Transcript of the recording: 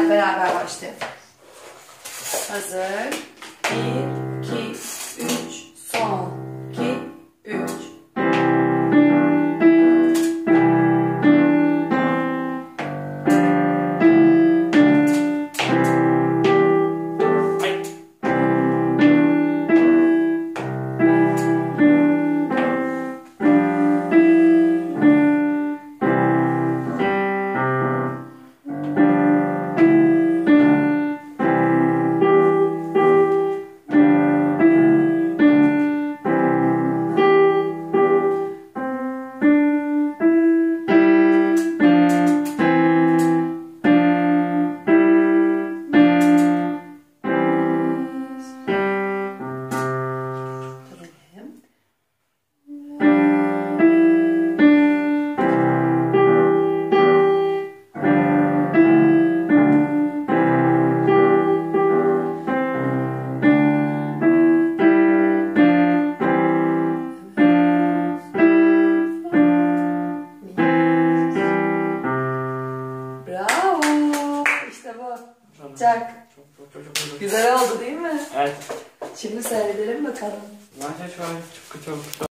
beraber başlayalım. Hazır. 1, 2, 3, son. 2, 3. Bravo. İşte bu. Çak. Çok. Güzel oldu değil mi? Evet. Şimdi seyredelim bakalım. Bence şu an çok kötü olmuş.